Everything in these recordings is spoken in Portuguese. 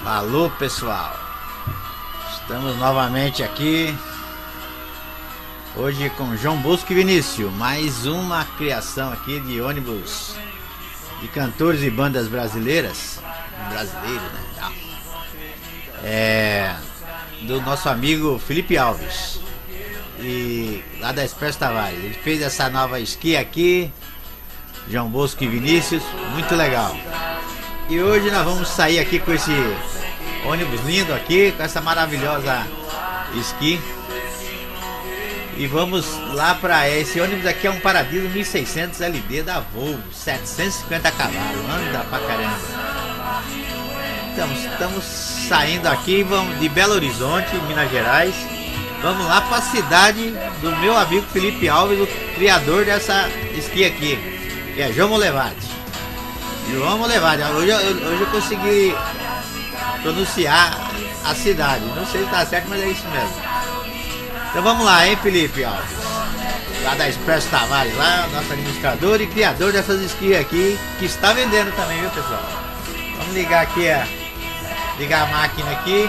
Alô pessoal, estamos novamente aqui hoje com João Bosco e Vinícius, mais uma criação aqui de ônibus de cantores e bandas brasileiras, né? Do nosso amigo Felipe Alves e lá da Expresso Tavares. Ele fez essa nova esqui aqui, João Bosco e Vinícius, muito legal. E hoje nós vamos sair aqui com esse ônibus lindo aqui, com essa maravilhosa esqui. E vamos lá para esse ônibus aqui, é um Paradiso 1600 LD da Volvo, 750 cavalos, anda pra caramba. Estamos saindo aqui, vamos de Belo Horizonte, Minas Gerais. Vamos lá para a cidade do meu amigo Felipe Alves, o criador dessa esqui aqui, que é João Molevade. João Molevade, hoje eu consegui pronunciar a cidade, não sei se tá certo, mas é isso mesmo. Então vamos lá, hein, Felipe Alves, lá da Expresso Tavares, lá, nosso administrador e criador dessas esquias aqui, que está vendendo também, viu pessoal? Vamos ligar aqui, ligar a máquina aqui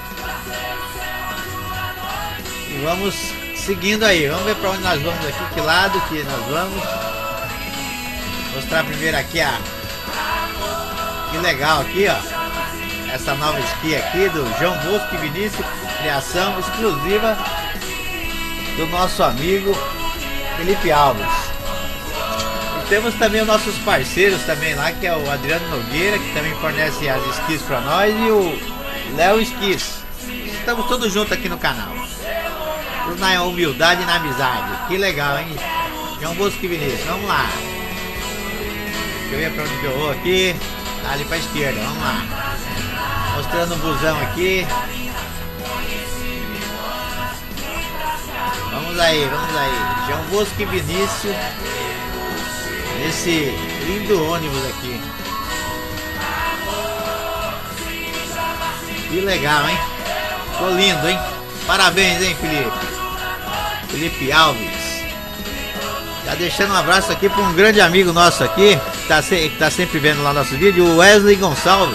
e vamos seguindo aí. Vamos ver para onde nós vamos aqui, que lado que nós vamos. Mostrar primeiro aqui que legal aqui, ó, essa nova esqui aqui do João Bosco e Vinícius, criação exclusiva do nosso amigo Felipe Alves. E temos também os nossos parceiros também lá, que é o Adriano Nogueira, que também fornece as esquis para nós, e o Léo Esquis. Estamos todos juntos aqui no canal, na humildade e na amizade. Que legal, hein? João Bosco e Vinícius, vamos lá. Deixa eu ver para onde que eu vou aqui. Ali para a esquerda, vamos lá. Mostrando o busão aqui. Vamos aí. João Bosco e Vinícius, esse lindo ônibus aqui. Que legal, hein? Ficou lindo, hein? Parabéns, hein, Felipe Alves. Já deixando um abraço aqui para um grande amigo nosso aqui, que tá sempre vendo lá nosso vídeo, o Wesley Gonçalves.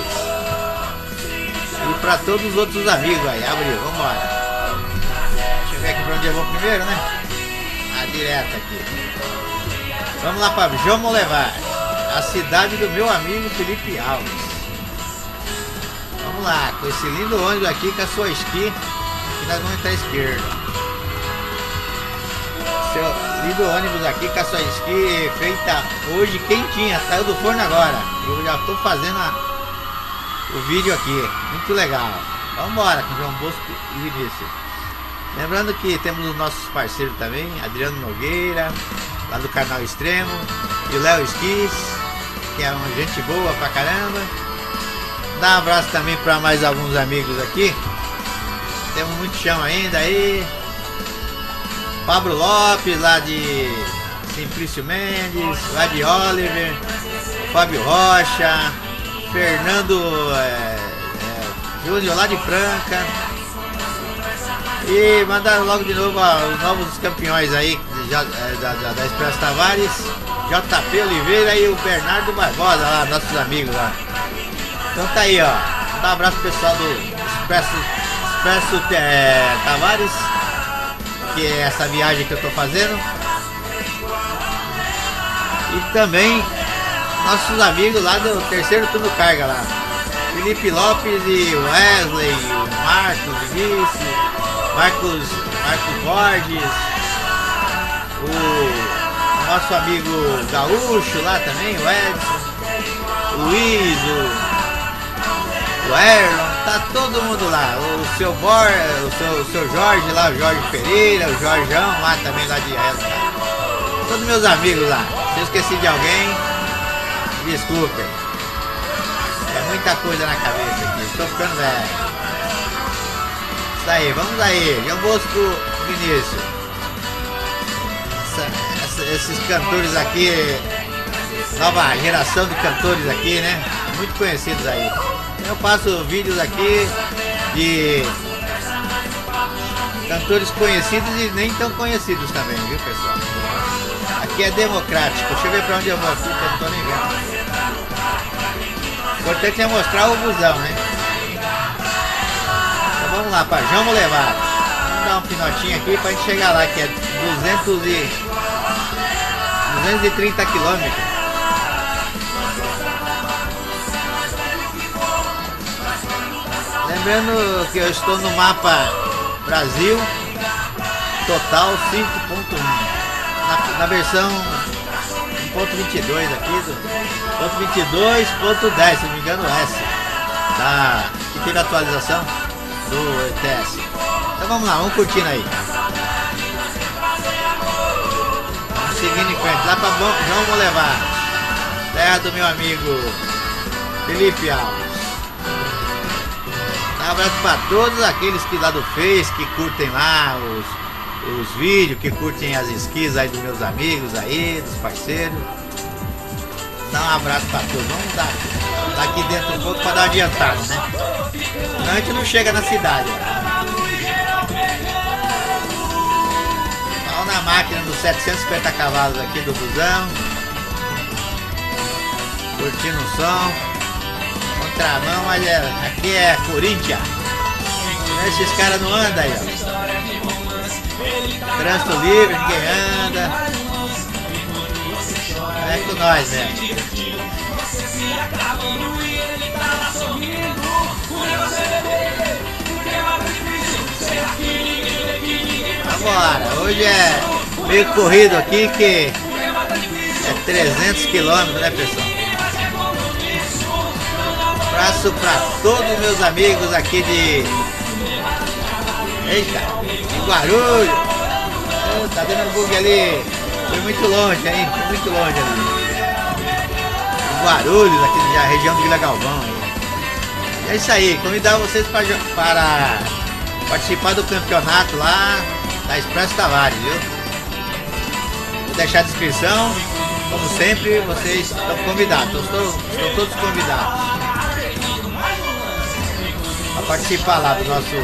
E para todos os outros amigos aí. Abriu, vamos embora. Deixa eu ver aqui para onde eu vou primeiro, né? Direto aqui. Vamos lá para João Molevade, a cidade do meu amigo Felipe Alves. Vamos lá, com esse lindo ônibus aqui, com a sua esqui, que nós vamos entrar à esquerda. Seu lindo ônibus aqui com a sua esqui feita hoje quentinha, saiu do forno agora. Eu já estou fazendo o vídeo aqui, muito legal. Vamos embora com João Bosco e Vinícius. Lembrando que temos os nossos parceiros também, Adriano Nogueira, lá do canal Extremo, e o Léo Esquis, que é uma gente boa pra caramba. Dá um abraço também para mais alguns amigos aqui. Temos muito chão ainda aí. Pablo Lopes, lá de Simplício Mendes, lá de Oliver, Fábio Rocha, Fernando Júnior, lá de Franca. E mandaram logo de novo os novos campeões aí da Expresso Tavares, JP Oliveira e o Bernardo Barbosa, lá, nossos amigos lá. Então tá aí, ó. Um abraço pessoal do Expresso Tavares, que é essa viagem que eu tô fazendo. E também nossos amigos lá do terceiro turno carga lá, Felipe Lopes e o Wesley, o Marcos Vinícius, Marcos Borges, o nosso amigo Gaúcho lá também, o Edson, o Luiz, o Erlon, tá todo mundo lá, o seu Jorge lá, o Jorge Pereira, o Jorjão lá também, lá de Ela. Todos meus amigos lá. Se eu esqueci de alguém, desculpem. É muita coisa na cabeça aqui, estou ficando velho. Isso aí, vamos aí, João Bosco Vinícius. Esses cantores aqui, nova geração de cantores aqui, né? Muito conhecidos aí. Eu faço vídeos aqui de cantores conhecidos e nem tão conhecidos também, viu pessoal? Aqui é democrático. Deixa eu ver pra onde eu vou aqui, que eu não tô nem vendo. O importante é mostrar o busão, né? vamos lá para João Boulevard. Vamos dar um pinotinho aqui pra gente chegar lá, que é 230 quilômetros. Lembrando que eu estou no mapa Brasil total 5.1 na versão 1.22 aqui do 1.22.10, se não me engano, S que teve a atualização do ETS. Então vamos lá, vamos curtindo aí. Vamos seguindo em frente, lá para João Boulevard, terra do meu amigo Felipe Alves. Um abraço para todos aqueles que lá do Face, que curtem lá os vídeos, que curtem as skis aí dos meus amigos aí, dos parceiros. Dá um abraço para todos. Vamos dar aqui dentro um pouco para dar uma adiantada, né? Senão a gente não chega na cidade. Vamos na máquina dos 750 cavalos aqui do busão. Curtindo o som. Contramão, mas aqui é Corinthians. Esses caras não andam aí, ó. Trânsito livre, ninguém anda. É com nós, né? Vambora, hoje é meio corrido aqui, que é 300 quilômetros, né, pessoal? Abraço para todos os meus amigos aqui de... Eita, de Guarulhos. Tá dando bug ali. Foi muito longe, hein? Foi muito longe ali. Guarulhos, aqui na região de Vila Galvão. É isso aí, convidar vocês para participar do campeonato lá da Expresso Tavares, viu? Vou deixar a descrição. Como sempre, vocês estão convidados. Estão todos convidados a participar lá do nosso...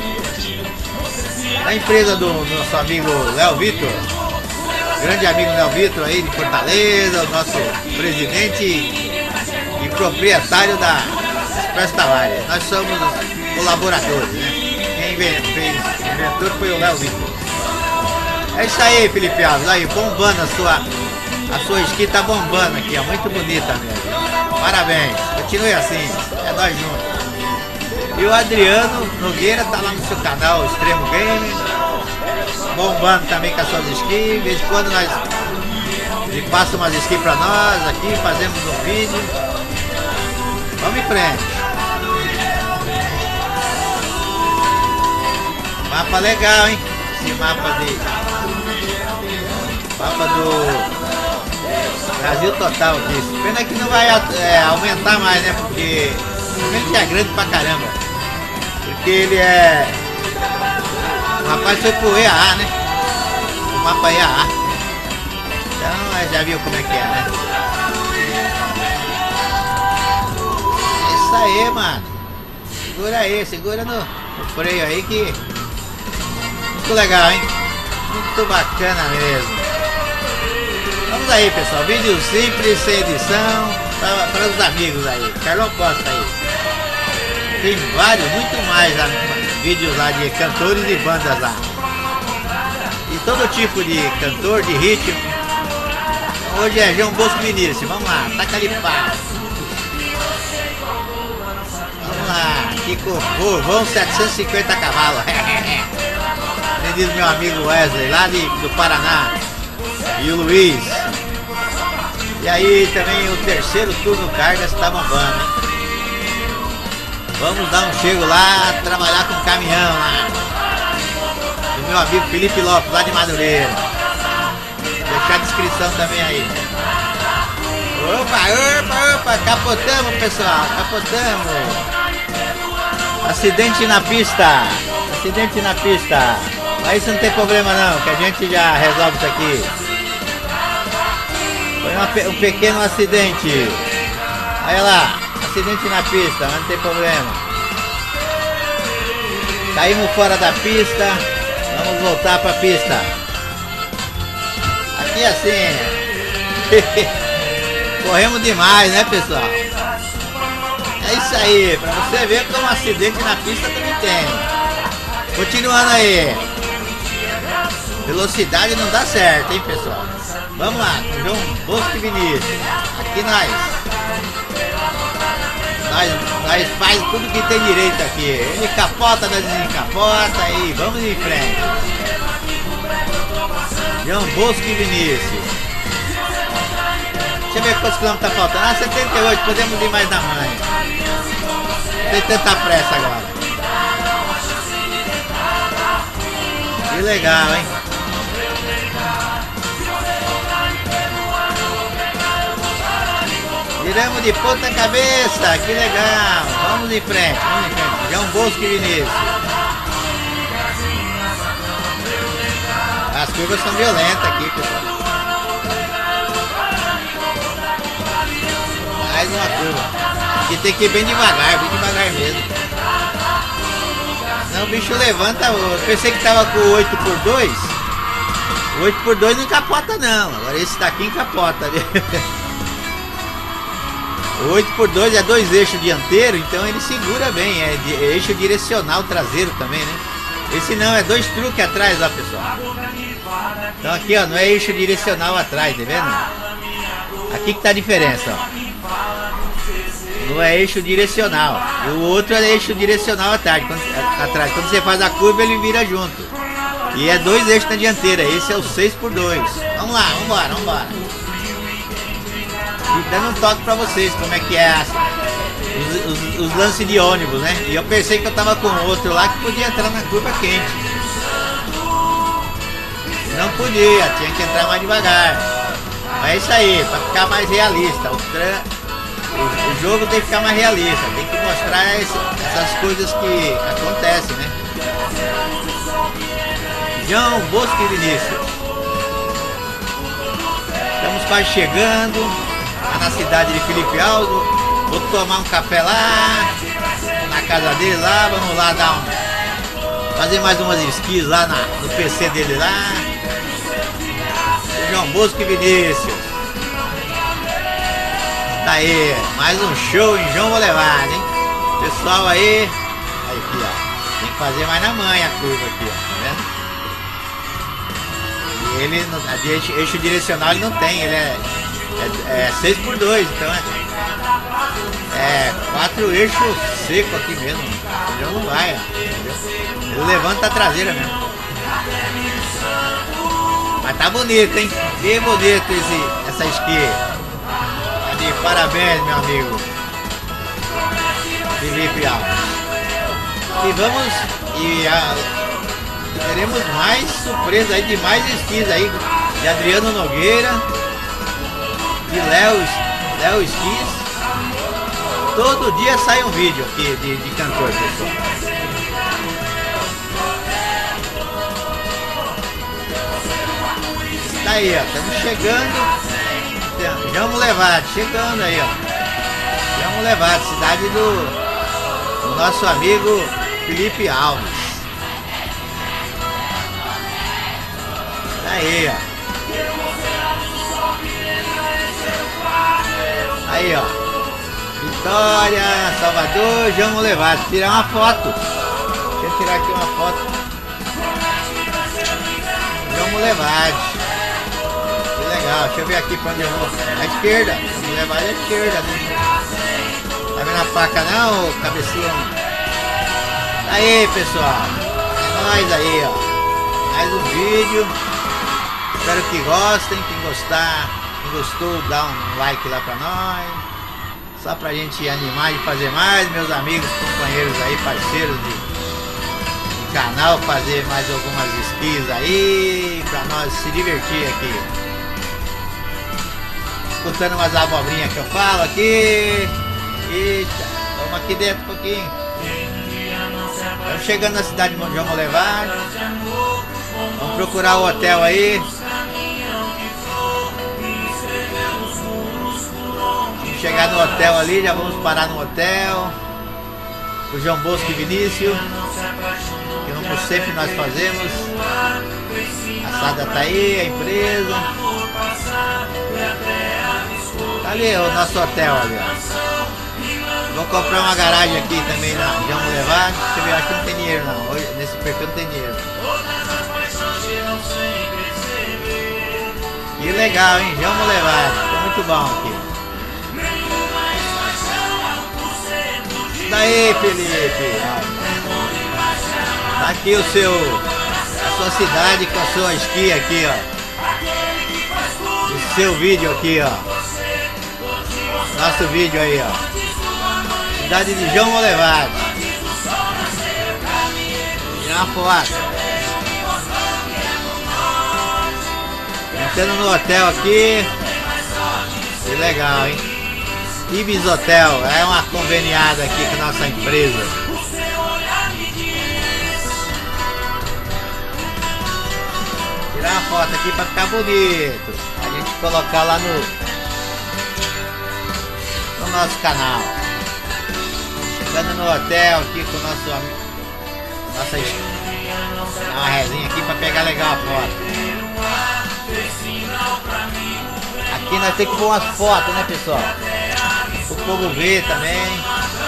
da empresa do nosso amigo Léo Vitor, grande amigo Léo Vitor aí de Fortaleza, o nosso presidente e proprietário da Expresso Tavares. Nós somos colaboradores, né? Quem inventor foi o Léo Vitor. É isso aí, Felipe Alves, aí bombando a sua esqui, tá bombando aqui, ó, muito bonita mesmo. Parabéns, continue assim, é nós juntos. E o Adriano Nogueira tá lá no seu canal Extremo Game, bombando também com as suas skis. De vez em quando ele passa umas skis pra nós aqui, fazemos um vídeo. Vamos em frente. Mapa legal, hein? Esse mapa do Brasil total disso. Pena que não vai aumentar mais, né? Porque realmente é grande pra caramba. Porque ele é... O rapaz foi pro EAA, né? O mapa EAA. Então já viu como é que é, né? É isso aí, mano. Segura no freio aí que... Muito legal, hein? Muito bacana mesmo. Vamos aí, pessoal. Vídeo simples, sem edição, para os amigos aí. Carlão Costa aí. Tem vários, muito mais lá, vídeos lá de cantores e bandas lá. E todo tipo de cantor, de ritmo. Hoje é João Bosco Vinícius. Vamos lá, taca ali pá. Vamos lá, aqui com o vão 750 cavalos. Diz meu amigo Wesley, lá do Paraná. E o Luiz. E aí também o terceiro turno Cargas tá bombando, hein? Vamos dar um chego lá, trabalhar com caminhão lá. Do meu amigo Felipe Lopes, lá de Madureira. Vou deixar a descrição também aí. Opa, capotamos, pessoal, capotamos. Acidente na pista. Mas isso não tem problema não, que a gente já resolve isso aqui. Foi um pequeno acidente. Olha lá, acidente na pista, mas não tem problema. Caímos fora da pista, vamos voltar para a pista. Aqui assim. Corremos demais, né, pessoal? É isso aí, para você ver como um acidente na pista também tem. Continuando aí. Velocidade não dá certo, hein, pessoal? Vamos lá, com João Bosco e Vinícius. Aqui nós faz tudo que tem direito aqui. Ele capota, nós desencapota e vamos em frente. João Bosco e Vinícius. Deixa eu ver quantos quilômetros tá faltando. Ah, 78, podemos ir mais na manhã. Não tem tanta pressa agora. Que legal, hein? Viramos de ponta cabeça, que legal. Vamos em frente, vamos em frente. João Bosco e Vinícius. As curvas são violentas aqui, pessoal. Mais uma curva. Aqui tem que ir bem devagar mesmo. Não, o bicho levanta. Eu pensei que tava com 8x2. O 8x2 não capota não. Agora esse daqui encapota. O 8x2 é 2 eixos dianteiro, então ele segura bem. É eixo direcional traseiro também, né? Esse não, é 2 truques atrás, ó, pessoal. Então aqui, ó, não é eixo direcional atrás, tá vendo? Aqui que tá a diferença, ó. Não é eixo direcional. E o outro é eixo direcional atrás. Quando você faz a curva, ele vira junto. E é 2 eixos na dianteira. Esse é o 6x2. Vamos lá, vambora. E dando um toque pra vocês, como é que é os lances de ônibus, né? E eu pensei que eu tava com outro lá que podia entrar na curva quente. Não podia, tinha que entrar mais devagar. Mas é isso aí, pra ficar mais realista. O jogo tem que ficar mais realista, tem que mostrar essas coisas que acontecem, né? João Bosco e Vinícius. Estamos quase chegando na cidade de Felipe Alves. Vou tomar um café lá na casa dele lá. Vamos lá fazer mais umas esquis lá no PC dele lá. João Bosco e Vinícius. Tá aí, mais um show em João Boulevard, hein? Pessoal aí aqui, ó. Tem que fazer mais na manha a curva aqui, ó. Tá vendo? E ele, eixo direcional ele não tem, ele é 6x2, então é 4 eixos secos aqui mesmo. Ele não vai, ó, entendeu? Ele levanta a traseira mesmo. Mas tá bonito, hein? Que bonito essa esqui. Tá de parabéns, meu amigo Felipe Alves. E teremos mais surpresas aí, de mais esquis aí, de Adriano Nogueira, de Léo Esquis. Todo dia sai um vídeo aqui de cantor, pessoal. Tá aí, ó, estamos chegando. João Boulevard, chegando aí, ó. João Boulevard, cidade do nosso amigo Felipe Alves. Tá aí, ó. Aí, ó. Vitória, Salvador, João Boulevard. Tirar uma foto. Deixa eu tirar aqui uma foto. João Boulevard. Que legal. Deixa eu ver aqui pra onde eu vou. À esquerda. João Boulevard é à esquerda, né? Tá vendo a placa não, cabecinha? Tá aí, pessoal. É nóis aí, ó. Mais um vídeo. Espero que gostem. Quem gostou, dá um like lá pra nós. Só pra gente animar e fazer mais, meus amigos, companheiros aí, parceiros de canal, fazer mais algumas skis aí, pra nós se divertir aqui. Escutando umas abobrinhas que eu falo aqui. Eita, vamos aqui dentro um pouquinho. Estamos chegando na cidade de João Boulevard. Vamos procurar o hotel aí. Chegar no hotel ali, já vamos parar no hotel. O João Bosco e Vinícius, que como sempre nós fazemos. A Sada tá aí, a empresa. Tá ali o nosso hotel ali, ó. Vou comprar uma garagem aqui também na João Boulevard. Deixa eu ver eu acho que não tem dinheiro não. Hoje, nesse perfil não tem dinheiro. Que legal, hein? Vamos levar. Ficou muito bom aqui. Daí, Felipe. Tá aqui a sua cidade com a sua esqui aqui, ó. O seu vídeo aqui, ó. Nosso vídeo aí, ó. Cidade de João Molevade. Tirar uma foto. Entrando no hotel aqui. Que legal, hein? Ibis Hotel. É uma conveniada aqui com a nossa empresa. Tirar uma foto aqui pra ficar bonito. A gente colocar lá no nosso canal. Chegando no hotel aqui com o nosso amigo. Dá uma resinha aqui pra pegar legal a foto. Aqui nós temos que pôr umas fotos, né, pessoal? O povo ver também.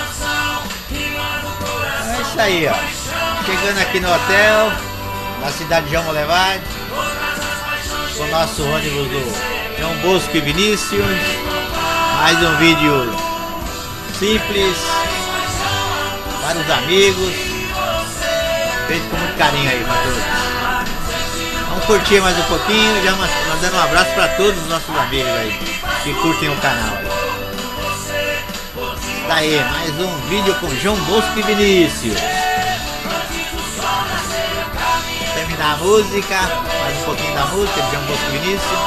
É isso aí, ó. Chegando aqui no hotel, na cidade de João Molevade, com o nosso ônibus do João Bosco e Vinícius. Mais um vídeo simples para os amigos, feito com muito carinho aí para todos. Vamos curtir mais um pouquinho, já mandando um abraço para todos os nossos amigos aí que curtem o canal aí. Daí, mais um vídeo com João Bosco e Vinícius. Terminar a música, mais um pouquinho da música de João Bosco e Vinícius.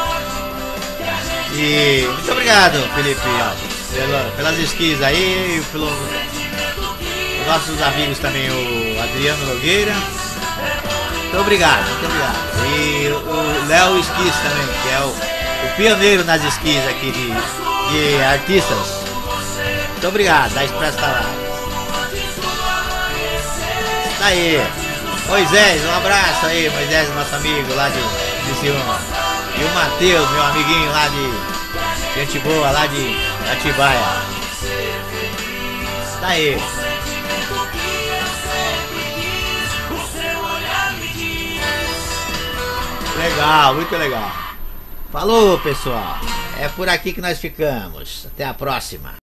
E muito obrigado, Felipe, pelas esquis aí, e pelos nossos amigos também, o Adriano Nogueira. Muito obrigado, muito obrigado. E o Léo Esquis também, que é o pioneiro nas esquis aqui de artistas. Muito obrigado, da Expresso Tavares. Tá aí. Moisés, um abraço aí, Moisés, nosso amigo lá de Ciúma. E o Matheus, meu amiguinho lá de gente boa, lá de Atibaia. Tá aí. Legal, muito legal. Falou, pessoal. É por aqui que nós ficamos. Até a próxima.